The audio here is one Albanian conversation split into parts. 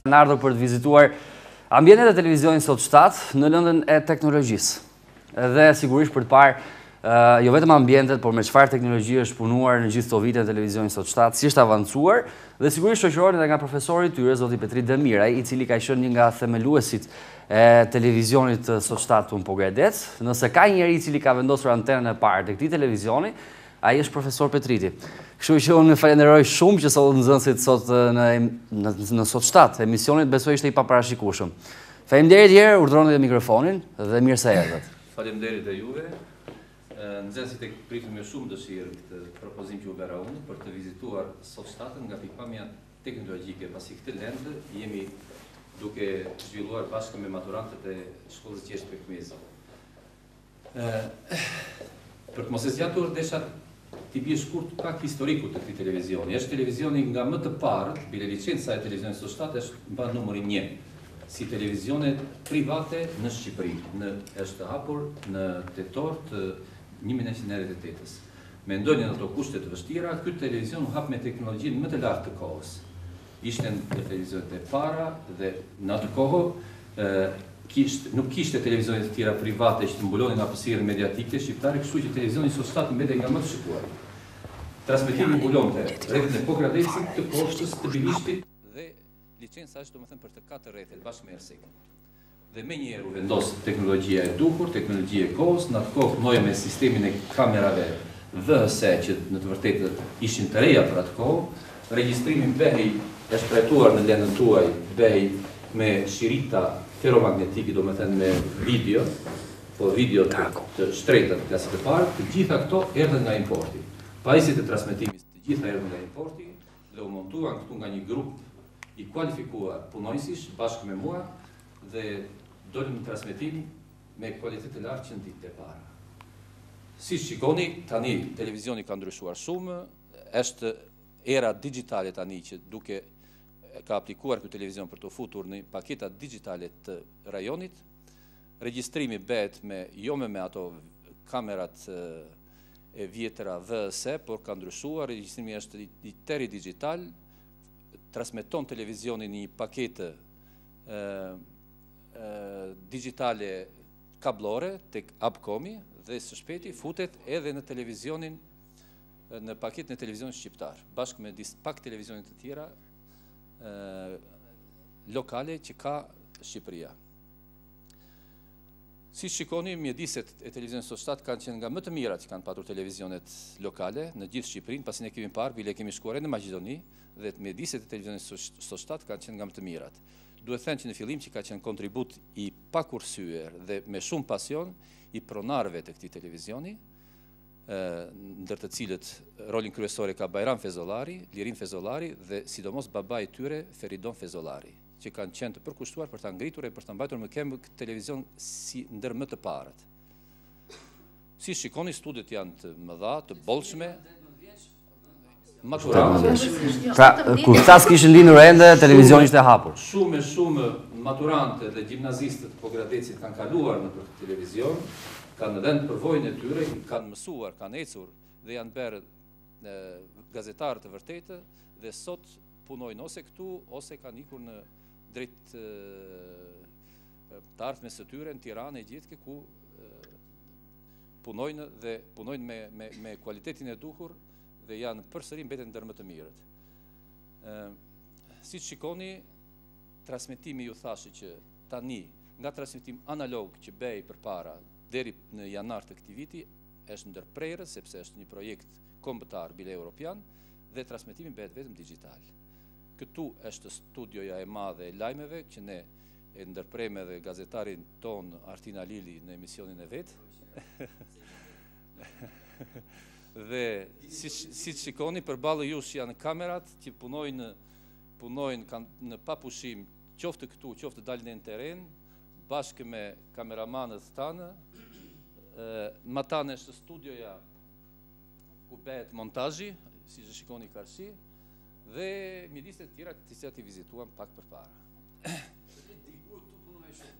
Në ardhur për të vizituar ambientet e televizionit sot shtatë në lëndën e teknologjisë. Dhe sigurisht për të parë jo vetëm ambientet, por me çfarë teknologji është punuar në gjithë këto vite në televizionin sot shtatë, si është avancuar, dhe sigurisht shoqërohen edhe nga profesori i tyre, zoti Petrit Demiraj, i cili ka qenë një nga themeluesit e televizionit sot shtatë Unë po Gredec. Nëse ka një njeri i cili ka vendosur antenën e parë të këtij televizioni, ai është profesor Petriti. Kështu që unë falenderoj shumë që sot nxënësit sot në sot shtatë emisionit besoj ishte i paparashikueshëm. Faleminderit herë, urdhëroni dhe mikrofonin dhe mirë se erdhët. Faleminderit e juve. Nxënësit e pritim me shumë dëshirë këtë propozim që u bëra unë për të vizituar sot shtatën nga pikpamja teknologjike, pasi këtë lëndë jemi duke zhvilluar bashkë me maturantët e shkollës Gjergj Pekmezi. Për të mos e zgjatur, desha t'i bie shkurt pak historiku të këtij televizioni. Është televizioni nga më të parët, bile licenca e televizionit sot shtatë është mban numrin 1 si televizione private në Shqipëri. Është hapur në tetor të 1998-s. Me ndonjë në ato kushte të vështira, ky televizion u hap me teknologjinë më të lartë të kohës. Ishten televizionet e para dhe në atë kohë nuk kishte televizione të tjera private që të mbulonin hapësirën mediatike shqiptare, kështu që televizioni sot shtatë mbetej nga më të shikuar. Transmetimi mbulonte rrethin e Po Gradecit, të Poštës, të Bilishtit dhe licenca është domethënë për të 4 rrethet bashkë me Ersekën. Dhe menjëherë u vendos teknologjia e duhur, teknologjia e kohës, në atë kohë punoi me sistemin e kamerave VHS që në të vërtetë ishin të reja për atë kohë. Regjistrimi behej e shtrajtuar në lendën tuaj, behej me shirita ferromagnetike, do me thënë me video, po video të shtrejta të klasit të parë, të gjitha këto erdhën nga importi. Pajisjet e transmetimit të gjitha erdhën nga importi dhe u montuan këtu nga një grup i kualifikuar punojësish bashkë me mua dhe dolëm në transmetim me kualitet të lartë që në ditët e para. Si shikoni, tani televizioni ka ndryshuar shumë, është era digjitale tani që duke ka aplikuar këtë televizion për të futur në paketat digjitale të rajonit. Regjistrimi bëhet jo me ato kamerat e vjetra VHS, por ka ndryshuar, regjistrimi është i tëri digital, transmeton televizionin një paketë digjitale kablore tek Abcomi dhe së shpejti futet edhe në televizionin në paketën e televizionit shqiptar, bashkë me pak televizionit të tjera lokale që ka Shqipëria. Si shikoni, mjediset e televizionit sot shtatë kanë qenë nga më të mirat që kanë patur televizionet lokale në gjithë Shqipërinë, pasi ne kemi parë, bile kemi shkuar në Maqedoni, dhe mjediset e televizionit sot shtatë kanë qenë nga më të mirat. Duhet thënë që në fillim që ka qenë kontribut i pakursyer dhe me shumë pasion i pronarëve të këtij televizioni, ndër të cilët rolin kryesor ka Bajram Fezolari, Lirin Fezolari dhe sidomos babai i tyre Feridon Fezolari, që kanë qenë të përkushtuar për ta ngritur e për ta mbajtur me këmbë këtë televizion si ndër më të parët. Si shikoni, studiet janë të mëdha, të bollshme. Pra, kur këta s'kishin lindur ende, televizioni ishte hapur. Shumë maturantë dhe gjimnazistët Po Gradecit kanë kaluar në këtë televizion, kanë rënë përvojën e tyre, kanë mësuar, kanë ecur dhe janë bërë gazetarë të vërtetë dhe sot punojnë ose këtu, ose kanë ikur në drejt të ardhmes së tyre në Tiranë e gjithë ku punojnë dhe punojnë me kualitetin e duhur dhe janë përsëri mbeten ndër më të mirët. Si shikoni, transmetimi ju thashë që tani nga transmetim analog që bëhej përpara deri në janar të këtij viti është ndërprerës sepse është një projekt kombëtar bile europian dhe transmetimi bëhet vetëm digital. Këtu është studioja e madhe e lajmeve që ne e ndërprejme dhe gazetarin ton Artina Lili në emisionin e vet. Dhe si shikoni përballë jush janë kamerat që punojnë në papushim qoftë këtu, qoftë dalin në teren, bashkë me kameramanët tanë. Ma tanë është studioja ku bëhet montazhi, si që shikoni karshi, dhe mjediset tjera të cilat i vizituam pak përpara.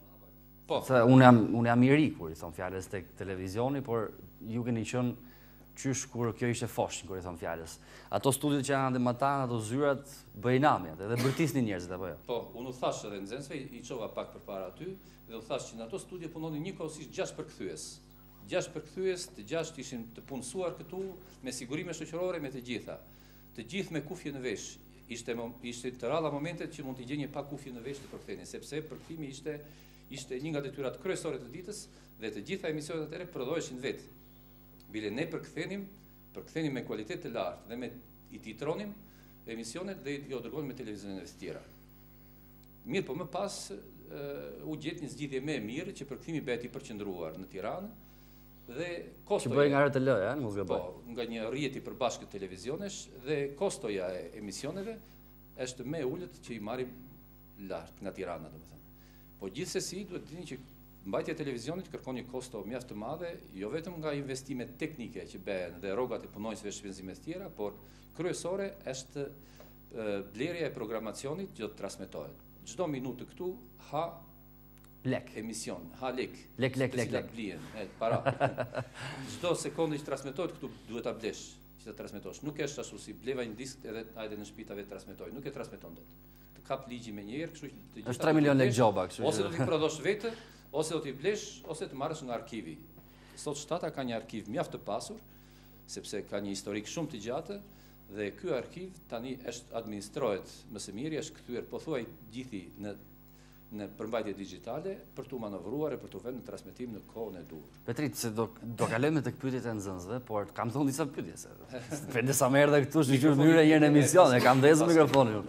Po. Unë jam i ri kur i thon fjalës tek televizioni, por ju keni qenë qysh kur kjo ishte foshnjë, kur i thon fjalës. Ato studiot që janë ndematan, ato zyrat bëjnë namjet, edhe bërtisnin njerëzit apo jo. Po, unë u thash edhe nxënësve, i çova pak përpara aty dhe u thash që në ato studie punonin njëkohësisht 6 përkthyes. 6 përkthyes, të 6 ishin të punësuar këtu me sigurime shoqërore me të gjitha. Të gjithë me kufje në vesh. Ishte të ralla momentet që mund t'i gjeni pa kufje në vesh të përktheni, sepse përkthimi ishte një nga detyrat kryesore të ditës dhe të gjitha emisionet atëre prodhoheshin vetë. Bile ne përkthenim me kualitet të lartë dhe i titronim emisionet dhe i dërgonim me televizionet e tjera. Mirë, po më pas u gjet një zgjidhje më e mirë që përkthimi bëhet i përqendruar në Tiranë dhe kostoja që bëjnë nga RTL, mos gaboj. Po, nga një rrjet i përbashkët televizionesh dhe kostoja e emisioneve është më e ulët që i marrim lart nga Tirana, domethënë. Po gjithsesi duhet të dini që mbajtja e televizionit kërkon një kosto mjaft të madhe, jo vetëm nga investimet teknike që bëhen dhe rrogat e punonjësve shpenzime të tjera, por kryesore është blerja e programacionit që do të transmetohet. Çdo minutë këtu ha lek. Emision, ha lek. Lek. Blien, para. Çdo sekondë që transmetohet këtu duhet ta blesh, që ta transmetosh. Nuk është ashtu si bleva një disk edhe hajde në shtëpi ta vetë transmetoj. Nuk e transmeton dot. Të kap ligji me një herë, kështu që të gjitha. Është 3 milion lek gjoba, kështu. Ose do t'i prodhosh vetë, ose do t'i blesh, ose të marrësh nga arkivi. Sot shtata ka një arkiv mjaft të pasur, sepse ka një historik shumë të gjatë dhe ky arkiv tani administrohet më së miri, është kthyer pothuaj gjithi në përmbajtje digjitale për t'u manovruar e për t'u vënë në transmetim në kohën e duhur. Petrit, se do kalojmë tek pyetjet e nxënësve, por kam thonë disa pyetje se. Pendesa më erdhe këtu në mënyrë një në emision, e kam dhënë mikrofonin.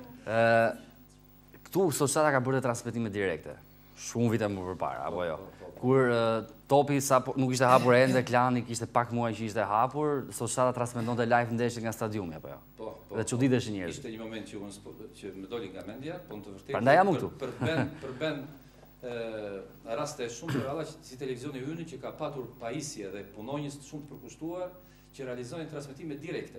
Këtu Sosata ka bërë transmetime direkte. Shumë vite më përpara, apo jo. Kur Topi nuk ishte hapur ende, Klani kishte pak muaj që ishte hapur, Sosata transmetonte live ndeshje nga stadiumi, apo jo. Dhe çuditeshin njerëzit. Ishte një moment që më doli nga mendja, po në të vërtetë. Prandaj jam këtu. Për ben raste shumë të ralla si televizioni ynë që ka patur pajisje dhe punonjës shumë të përkushtuar që realizojnë transmetime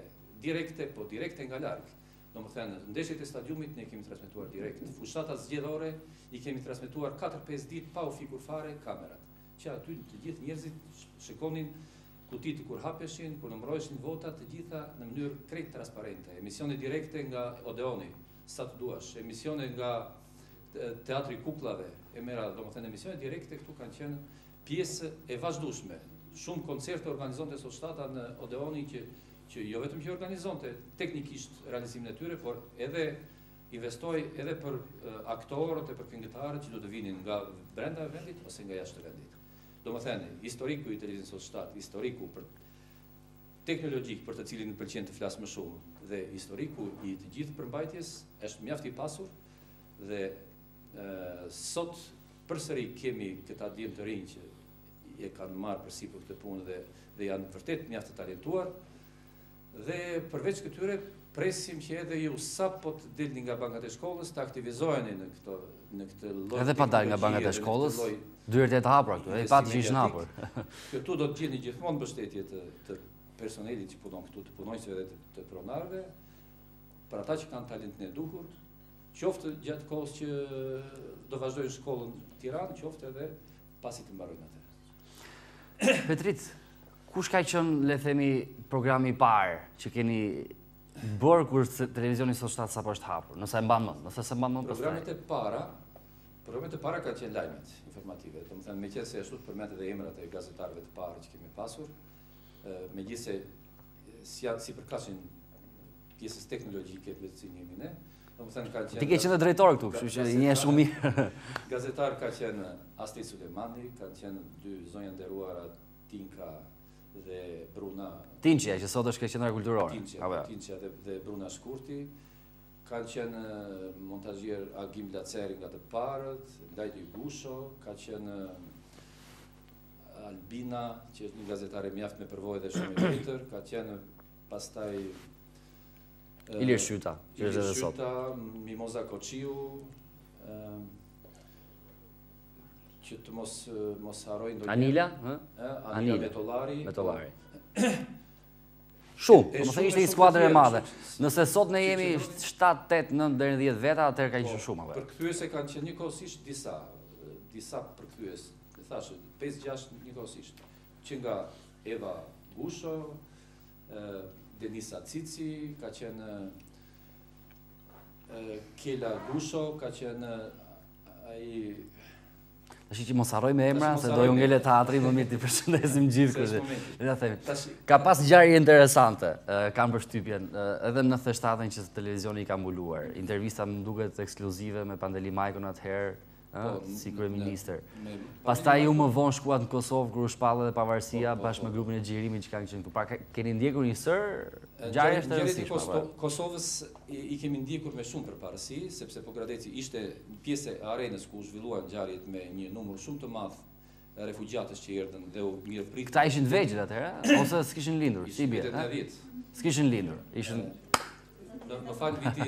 direkte nga larg. Domethënë, ndeshjet e stadiumit ne kemi transmetuar direkt. Fushatat zgjedhore i kemi transmetuar 4-5 ditë pa u fikur fare kamerat. Që aty të gjithë njerëzit shikonin kutitë kur hapeshin, kur numëroheshin votat, të gjitha në mënyrë krejt transparente. Emisione direkte nga Odeoni, sa të duash, emisione nga Teatri Kuklave, e mera, domethënë emisione direkte këtu kanë qenë pjesë e vazhdueshme. Shumë koncerte organizonte Soshtata në Odeoni që jo vetëm që organizonte teknikisht realizimin e tyre, por edhe investoi edhe për aktorët e për këngëtarët që do të vinin nga brenda vendit ose nga jashtë vendit. Domethënë, historiku i televizionit Sostat, historiku për teknologjik për të cilin më pëlqen të flas më shumë dhe historiku i të gjithë përmbajtjes është mjaft i pasur dhe sot përsëri kemi këta djem të rinj që e kanë marrë përsipër këtë punë dhe janë vërtet mjaft të talentuar. Dhe përveç këtyre presim që edhe ju sapo të dilni nga bankat e shkollës të aktivizoheni në këtë lloj. Edhe pa dalë nga bankat e shkollës, dyert e të hapura këtu, e pati që ishin hapur. Këtu do të gjeni gjithmonë mbështetje të personelit që punon këtu, të punonjësve dhe të pronarëve, për ata që kanë talentin e duhur, qoftë gjatë kohës që do vazhdojnë shkollën në Tiranë, qoftë edhe pasi të mbarojnë atë. Petrit, kush ka qenë, le themi, programi i parë që keni bërë kur televizioni Sostat sapo është hapur, nëse e mban mend, nëse s'e mban mend pastaj. Programet e para kanë qenë lajmet informative. Domethënë, meqense ashtu të përmendet edhe emrat e gazetarëve të parë që kemi pasur, megjithëse si përkasin pjesës teknologjike të cilin jemi ne, domethënë kanë qenë. Ti ke qenë drejtor këtu, kështu që një shumë mirë. Gazetar ka qenë Astrid Sulemani, kanë qenë dy zonja nderuara Tinka dhe Bruna. Tinçja, që sot është qendra kulturore. Tinçja dhe Bruna Shkurti. Kanë qenë montazhier Agim Laceri nga të parët, Lajdi Gusho, ka qenë Albina, që është një gazetare mjaft me përvojë dhe shumë e vjetër, ka qenë pastaj Ilir Shyta, që është edhe sot. Mimoza Koçiu, që të mos harrojnë ndonjë. Anila, Anila Metollari. Shumë, domethënë ishte një skuadër e madhe. Nëse sot ne jemi 7, 8, 9 deri në 10 veta, atëherë ka qenë shumë apo. Përkthyese kanë qenë njëkohësisht disa përkthyes. Thashë 5-6 njëkohësisht. Që nga Eva Gusho, Denisa Cici, ka qenë Kela Gusho, ka qenë ai... Tashi që mos harroj me emra, se do ju ngele teatri, më mirë t'i përshëndesim gjithë kështu. Ka pas ngjarje interesante, kam përshtypjen, edhe në 97-ën që televizioni i ka mbuluar. Intervista më duket ekskluzive me Pandeli Majkun atëherë, si kryeministër. Pastaj ju më vonë shkuat në Kosovë kur u shpallë edhe pavarësia bashkë me grupin e xhirimit që kanë qenë këtu. Pra keni ndjekur një sër ngjarje të rëndësishme. Kosovës i kemi ndjekur me shumë përparësi, sepse Pogradeci ishte pjesë e arenës ku u zhvilluan ngjarjet me një numër shumë të madh refugjatësh që erdhën dhe u mirëprit. Këta ishin të vegjël atëherë, ose s'kishin lindur, si bie? S'kishin lindur, ishin në fal viti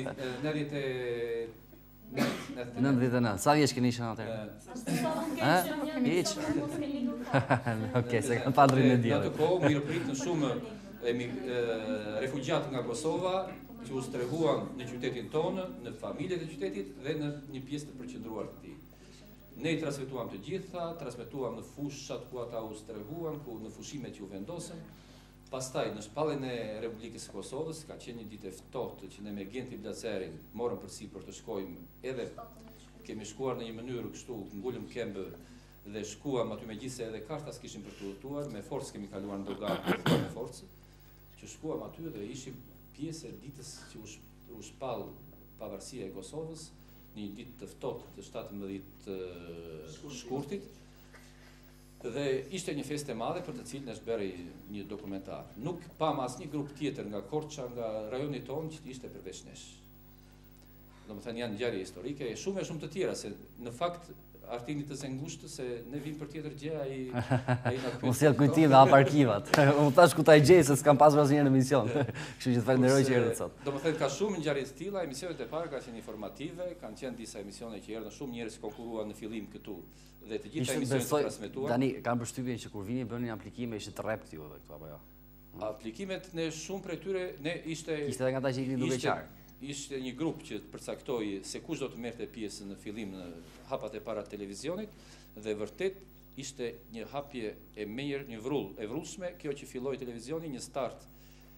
99. Sa vjeç keni qenë atëherë? Hiç. Okej, se kanë pa drinë e diellit. Në atë kohë mirëprit në shumë refugjatë nga Kosova që u strehuan në qytetin tonë, në familjet e qytetit dhe në një pjesë të përqendruar të tij. Ne i transmetuam të gjitha, transmetuam në fushat ku ata u strehuan, ku në fushimet që u vendosën. Pastaj në shpalljen e Republikës së Kosovës ka qenë një ditë e ftohtë që ne me Genti Blacerin morëm përsipër të shkojmë, edhe kemi shkuar në një mënyrë kështu, ngulëm këmbë dhe shkuam aty megjithëse edhe karta s'kishim për të udhëtuar, me forcë kemi kaluar në Dogan, me forcë, që shkuam aty dhe ishim pjesë e ditës që u shpall pavarësia e Kosovës, një ditë të ftohtë të 17 shkurtit. Dhe ishte një festë e madhe për të cilën është bërë një dokumentar. Nuk pam asnjë grup tjetër nga Korça, nga rajoni tonë që ishte përveç nesh. Domethënë janë ngjarje historike e shumë të tjera, se në fakt Artini të Zengushtës se ne vim për tjetër gjë ai na pyet. Mos sjell kujtim dhe hap arkivat. Unë thash ku ta gjej se s'kam pasur asnjëherë në emision. Kështu që të falenderoj që erdhët sot. Domethënë ka shumë ngjarje të tilla, emisionet e para kanë qenë informative, kanë qenë disa emisione që erdhën shumë njerëz konkurruan në fillim këtu dhe të gjitha emisionet transmetuan. Tani kanë përshtypjen që kur vini bënin aplikime ishte të rrept juve këtu apo jo? Aplikimet ne shumë prej tyre ne ishte edhe nga ata që iknin duke qarë. Ishte një grup që përcaktoi se kush do të merrte pjesë në fillim në hapat e para të televizionit dhe vërtet ishte një hapje e mirë, një e vrullshme, kjo që filloi televizioni, një start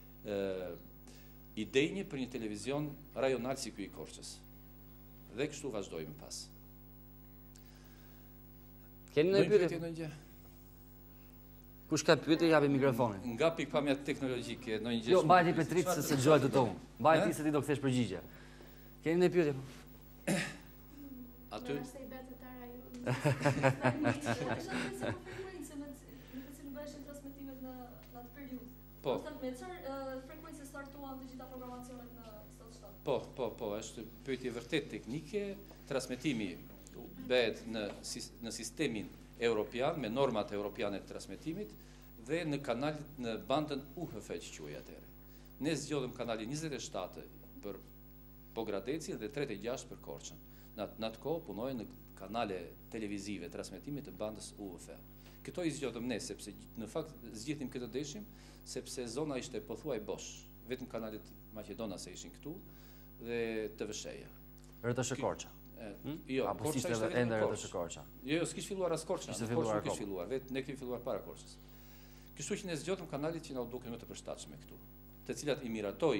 i denjë për një televizion rajonal si ky i Korçës. Dhe kështu vazhdoi më pas. Keni në pyetje? Kush ka pyetje japi mikrofonin. Nga pikpamja teknologjike, ndonjë gjë. Jo, mbajti Petrit se dëgjoj të tonë. Mbajti se ti do kthesh përgjigje. Keni në pyetje? Aty. Po. Po, është pyetje vërtet teknike, transmetimi bëhet në sistemin europian, me normat europiane të transmetimit, dhe në kanalit në bandën UHF që quaj atëherë. Ne zgjodhëm kanalin 27 për Pogradeci dhe 36 për Korçën. Në atë kohë punoj në kanale televizive transmetimit të bandës UHF. Këto i zgjodhëm ne, sepse në fakt zgjidhnim këtë deshim, sepse zona ishte pothuaj bosh, vetëm kanalet Maqedona se ishin këtu dhe TV-sha. RTS Korça. Jo, apo ishte edhe ende RTS Korça. Jo, s'kish filluar as Korça. Ishte filluar Korça, filluar, ne kemi filluar para Korçës. Kështu që ne zgjodhëm kanalit që na u duken më të përshtatshme këtu, të cilat i miratoi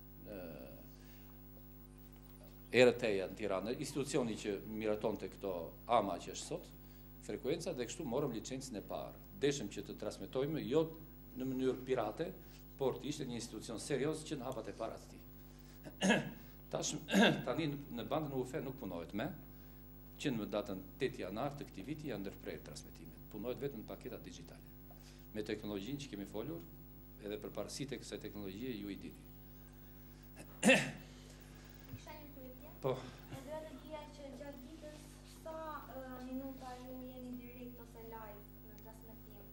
ERT-ja në Tiranë, institucioni që miratonte këto AMA që është sot, frekuenca, dhe kështu morëm licencën e parë. Deshëm që të transmetojmë jo në mënyrë pirate, por të ishte një institucion serioz që në hapat e para të tij. Tani në bandën UHF nuk punohet me, që në datën 8 janar të këtij viti janë ndërprerë transmetimet. Punohet vetëm në paketa digjitale. Me teknologjinë që kemi folur, edhe për parësitë e kësaj teknologjie ju i dini. Po. E doja të dija që gjatë ditës sa minuta ju jeni direkt ose live në transmetim?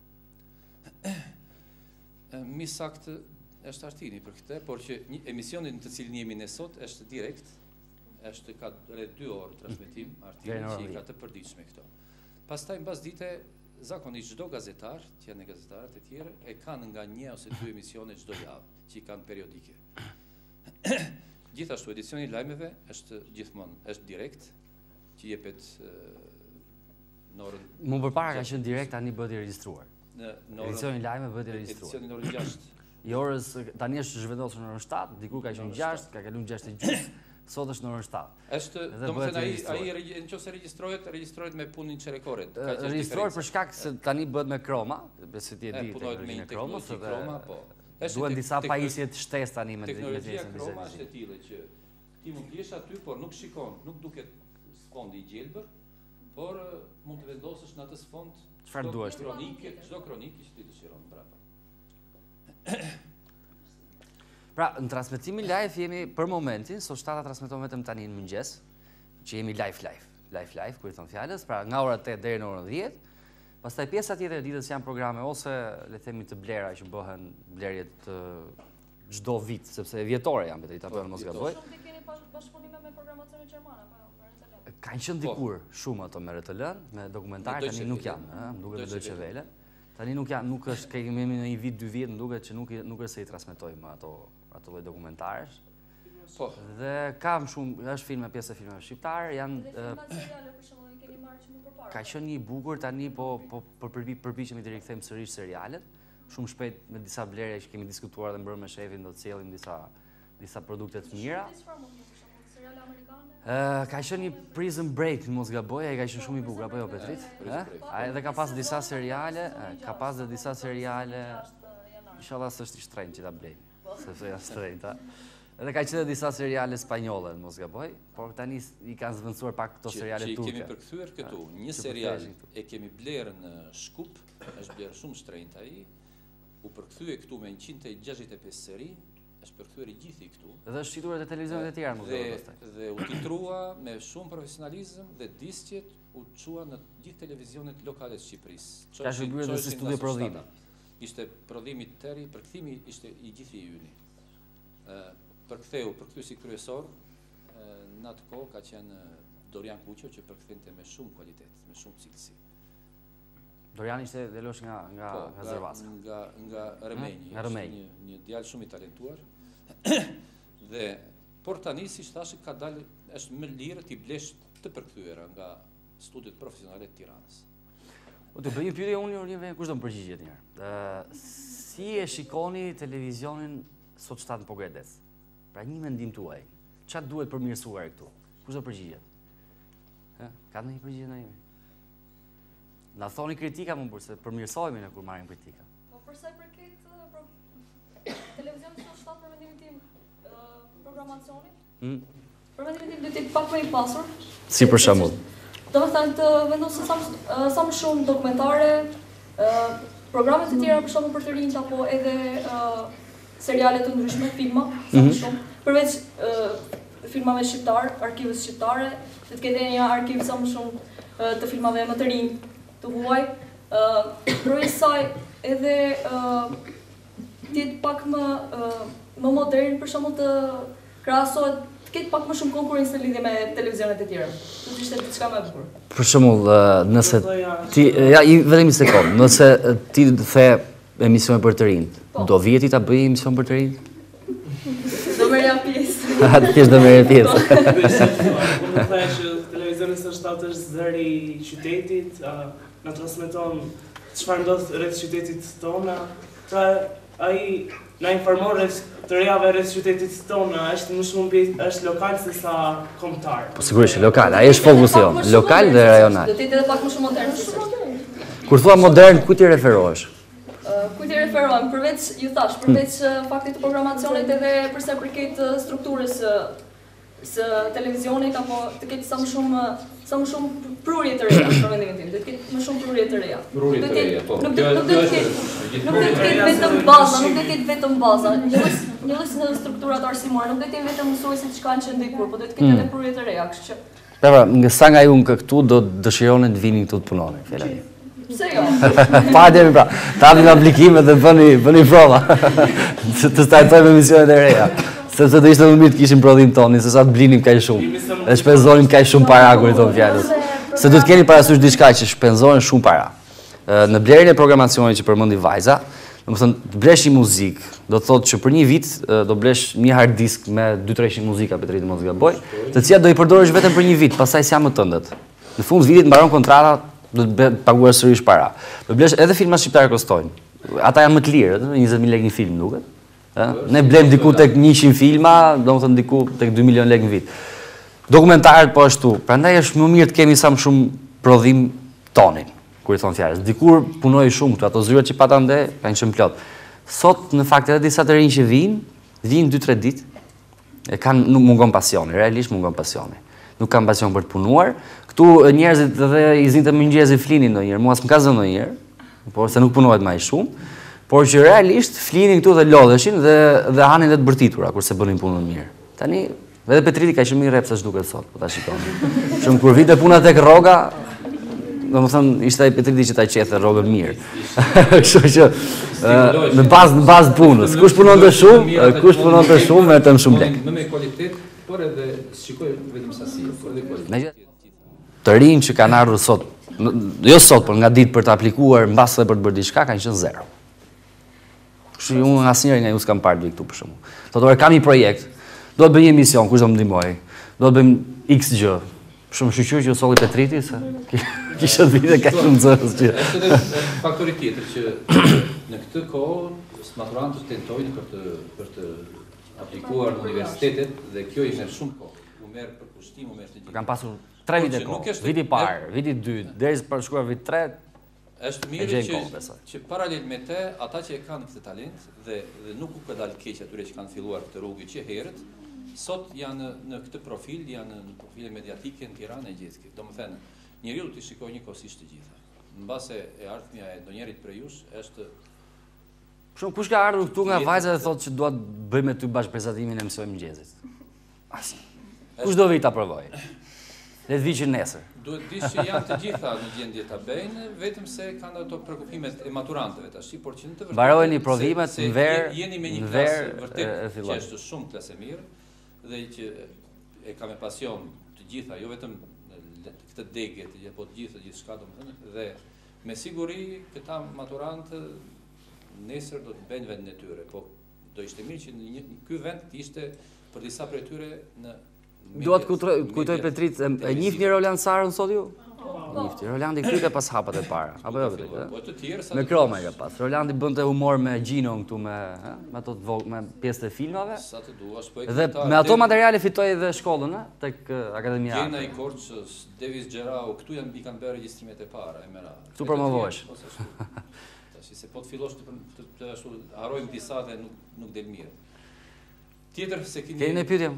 Mi saktë është Artini për këtë, por që një emisionin të cilin jemi ne sot është direkt, është ka rreth 2 orë transmetim, Artini që i ka të përditshme këto. Pastaj mbas dite zakonisht çdo gazetar, që janë gazetarët e tjerë, e kanë nga 1 ose 2 emisione çdo javë, që i kanë periodike. Gjithashtu edicioni i lajmeve është gjithmonë direkt, që jepet në orën. Më përpara ka qenë direkt, tani bëhet i regjistruar. në Edicioni lajme bëhet i regjistruar. Edicioni në orën 6. I orës tani është zhvendosur në orën 7, dikur ka qenë 6, ka kaluar 6:30, sot është në orën 7. Është, domethënë ai nëse regjistrohet me punën çerekore. Regjistrohet për shkak se tani bëhet me kroma, besoj ti e di teknologjinë e kromës, po. Duhen disa pajisje të shtesë tani me teknologjia kroma është e tillë që ti mund të jesh aty, por nuk shikon, nuk duket sfondi i gjelbër, por mund të vendosësh në atë sfond çfarë duash ti. Çdo kronikë që ti dëshiron brapa. Pra, në transmetimin live jemi për momentin, sot 7 transmeton vetëm tani në mëngjes, që jemi live, kur i thon fjalës, pra nga ora 8 deri në orën 10. Pastaj pjesa tjetër e ditës janë programe ose le të themi të blera që bëhen blerjet çdo vit, sepse vjetore janë betejta apo mos gaboj. Shumë ti keni bashkëpunime me programacione gjermane apo me RTL? Kanë qenë dikur shumë ato me RTL-n, me dokumentar, tani nuk janë, më duket me Deutsche Welle. Tani nuk janë, nuk është kemi në një vit, 2 vjet, më duket që nuk është se i transmetojmë ato lloj dokumentarësh. Po. Dhe kam shumë, është filma, pjesë e filmave shqiptar, janë seriale për shembull keni marrë që më përpara. ka qenë një bukur tani po përpiqemi të rikthejmë sërish serialet. Shumë shpejt me disa blerje që kemi diskutuar dhe mbrëm me shefin do të cilëlim disa produkte të mira. Seriale amerikane? Ka qenë një Prison Break, në mos gaboj, ai ka qenë shumë i bukur apo jo Petrit? Edhe ka pas disa seriale, inshallah s'është i shtrenjtë që ta blejmë, sepse janë shtrenjta. Edhe ka qenë disa seriale spanjolle, në mos gaboj, por tani i kanë zvendësuar pak këto seriale turke. Që kemi përkthyer këtu, një serial e kemi blerë në Shkup, është blerë shumë shtrenjtë ai, u përkthye këtu me 165 seri, është përkthyer i gjithë këtu. Dhe është shitur te televizionet e tjera më pastaj. Dhe u titrua me shumë profesionalizëm dhe disqet u çua në gjithë televizionet lokale të Shqipërisë. Ka shërbyer edhe si studio prodhimi. Ishte prodhimi i tërë, përkthimi ishte i gjithë i yni. Përkthyesi kryesor në atë kohë ka qenë Dorian Kuqo që përkthente me shumë kualitet, me shumë cilësi. Dorian ishte djalosh nga Zërvasa. Nga Rëmenji. Nga Rëmenji. Një djalë shumë i talentuar. Dhe por tani siç thashë ka dalë është më lirë ti blesh të përkthyera nga studiot profesionale të Tiranës. Po të bëj një pyetje unë kush do të përgjigjet një herë. Si e shikoni televizionin sot 7 në Pogredes? Pra një mendim tuaj. Çfarë duhet përmirësuar këtu? Kush do përgjigjet? Ka ndonjë përgjigje ndonjë? Na thoni kritika më burse, përmirësohemi ne kur marrim kritika. Po për sa i përket televizionit sot 7 për mendimin tim programacionit. Për mendimin tim do të jetë pak më i pasur. Si për shembull. Domethënë të vendosë sa më shumë dokumentare, programe të tjera për shembull për të rinjt apo edhe seriale të ndryshme, filma, sa më shumë. Përveç filmave shqiptar, arkivës shqiptare, do të ketë një arkiv sa më shumë të filmave më të rinj, të huaj. Përveç saj edhe të jetë pak më modern, për shembull të krahasohet të ketë pak më shumë konkurrencë në lidhje me televizionet e tjera. Do të ishte diçka më e bukur. Për shembull, nëse ti vetëm një sekond, nëse ti the emisione për të rinjt, do vjeti ta bëj emision për të rinjt? Do merja pjesë. Ti thjesht do merja pjesë. Unë thaj që televizioni së 7 është zëri i qytetit, na transmeton çfarë ndodh rreth qytetit tona. Pra ai na informon rreth të rejave rreth qytetit tonë, është më shumë është lokal se sa kombëtar. Po sigurisht lokal, ai është fokusi jon, lokal dhe rajonal. Do të jetë edhe pak më shumë modern. Kur thua modern, ku ti referohesh? Ku ti referohem? Përveç ju thash, përveç faktit të programacionit edhe përsa përket strukturës së televizionit apo të ketë sa më shumë prurje të reja për mendimin tim. Do të ketë më shumë prurje të reja. Prurje të reja, po. Nuk do të ketë vetëm baza, nuk do të ketë vetëm baza. Njëllës në strukturat arsimore, nuk do të jetë vetëm mësuesit që kanë qenë dikur, po do të ketë edhe prurje të reja, kështu që. Pra, nga sa nga ju nga këtu do dëshironin të vinin këtu të punoni, fjalani. Pse jo? Pa deri pra. Ta hapim aplikimet dhe bëni prova. Të startojmë emisionet e reja. Sepse do ishte më mirë të kishim prodhim toni, se sa të blinim kaq shumë. Dhe shpenzonim kaq shumë para kur i thon fjalës. Se do të keni parasysh diçka që shpenzohen shumë para. Në blerjen e programacionit që përmendi vajza, domethënë të blesh një muzikë, do të thotë që për një vit do blesh një hard disk me 2-300 muzika Petrit mos gaboj, të cilat do i përdorësh vetëm për një vit, pastaj s'janë më tëndet. Në fund vitit mbaron kontrata do të paguar sërish para. Do blesh edhe filma shqiptarë kostojnë. Ata janë më të lirë, 20.000 lekë një film duket. Ne blem diku tek 100 filma, domethënë diku tek 2 milion lekë në vit. Dokumentarët po ashtu. Prandaj është më mirë të kemi sa më shumë prodhim tonin, kur i thon fjalës. Dikur punoi shumë këtu, ato zyrat që pata ande kanë qenë plot. Sot në fakt edhe disa të rinj që vinë 2-3 ditë. Nuk mungon pasioni, realisht mungon pasioni. Nuk kam pasion për të punuar. Këtu njerëzit edhe i zinte mëngjesi flinin ndonjëherë, mua s'm ka zënë ndonjëherë, por se nuk punohet më shumë, por që realisht flinin këtu dhe lodheshin dhe hanin dhe të bërtitura kurse bënin punën mirë. Tani edhe Petriti ka qenë më i rrep se ç'duket sot, po ta shikoni. Shumë kur vite puna tek rroga, domethënë ishte ai Petriti që ta qethe rrogën mirë. Kështu që në bazë punës, kush punon të shumë, merret shumë lekë. Më me kualitet, por edhe shikoj vetëm sasi, por edhe kualitet. Të rinj që kanë ardhur sot, jo sot, por nga ditë për të aplikuar mbas edhe për të bërë diçka kanë qenë zero. Kështu unë asnjëri nga ju s'kam parë këtu për shembull. Thotë, kam një projekt, do të bëj një emision, kush do më ndihmoj? Do të bëjmë X gjë. Shumë shqyqyr që u solli Petriti, se kisha të vite ka shumë zërës që... Është edhe faktori tjetër që në këtë kohë maturantët tentojnë për të aplikuar në universitetet dhe kjo i merr shumë kohë. U merr për pushtim, u merr të gjithë. Kam pasur 3 vite kohë, viti parë, viti 2, deri për shkuar vit 3. Është mirë që paralel me të, ata që e kanë këtë talent dhe nuk u ka dalë keq atyre që kanë filluar këtë rrugë që herët, sot janë në këtë profil, janë në profile mediatike në Tiranë e gjithë. Domethënë, njeriu do t'i shikojë njëkohësisht të gjitha. Mbase e ardhmja e ndonjërit prej jush është shumë kush ka ardhur këtu nga vajza dhe thotë që dua të bëj me ty bashkëprezantimin e mësoj mëngjesit. Kush do vi ta provoj? Le të vi që nesër. Duhet dish që janë të gjitha në gjendje ta bëjnë, vetëm se kanë ato prekupimet e maturantëve tash, por që në të vërtetë mbarojeni prodhimet në verë, jeni me një klasë vërtet që është shumë klasë mirë dhe që e ka me pasion të gjitha, jo vetëm këtë degje, po të gjithçka domethënë dhe me siguri këta maturantë nesër do të bëjnë vendin e tyre, po do ishte mirë që ky vend të ishte për disa prej tyre në Dua të kujtoj Petrit, e njihni Roland Sarën sot ju? Njihti. Rolandi kryte pas hapat e para. Apo jo Petrit? Me kroma ka pas. Rolandi bënte humor me Gjinon këtu me ato me pjesët e filmave. Sa të duash, po dhe me ato materiale fitoi edhe shkollën, tek Akademia. Gjena i Korçës, Davis Gjerau, këtu i kanë bërë regjistrimet e para, e mera. Tu promovohesh. Tash se po të fillosh të ashtu harojmë disa dhe nuk del mirë. Tjetër se keni një pyetje?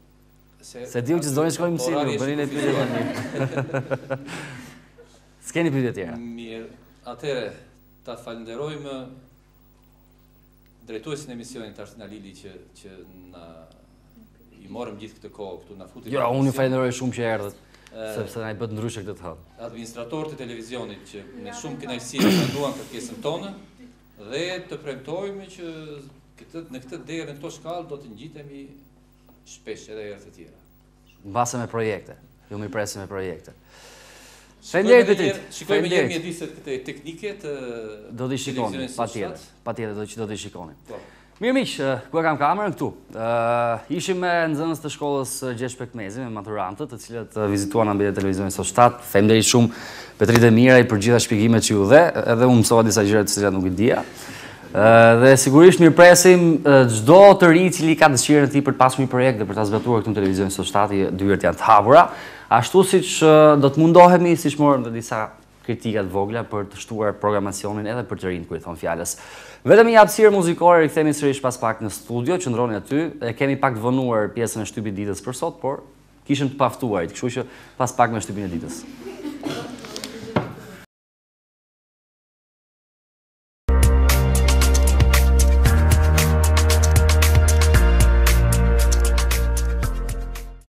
Se diu që s'doni shkojmë mësim, bëni një pyetje tani. S'keni pyetje tjera? Mirë, atëre ta falenderojmë drejtuesin e emisionit Arsena Lili që na i morëm gjithë këtë kohë këtu na futi. Jo, unë ju falenderoj shumë që erdhët, sepse na i bët ndryshe këtë hap. Administratorët e televizionit që me shumë kënaqësi pranuan kërkesën tonë dhe të premtojmë që në këtë derë, në këto shkallë do të ngjitemi shpesh edhe herë të tjera. Mbase me projekte. Ju më presim me projekte. Faleminderit Petrit. Shikojmë një mjediset këtë teknike të do t'i shikoni, patjetër do t'i shikoni. Mirë miq, ku e kam kamerën këtu. Ishim me nxënës të shkollës Gjergj Pekmezi, me maturantët, të cilët vizituan ambientin e televizionit sot 7. Faleminderit shumë Petrit e Miraj për gjitha shpjegimet që ju dhe, edhe unë mësova disa gjëra të cilat nuk i dija. Dhe sigurisht mirëpresim çdo të ri i cili ka dëshirën e tij për të pasur një projekt dhe për ta zbatuar këtu në televizionin sot 7, dyert janë të hapura, ashtu siç do të mundohemi, siç morëm dhe disa kritika të vogla për të shtuar programacionin edhe për të rinj kur i thon fjalës. Vetëm një hapësirë muzikore, rikthehemi sërish pas pak në studio, qëndroni aty, e kemi pak të vonuar pjesën e shtypit ditës për sot, por kishim të paftuarit, kështu që pas pak me shtypin e ditës.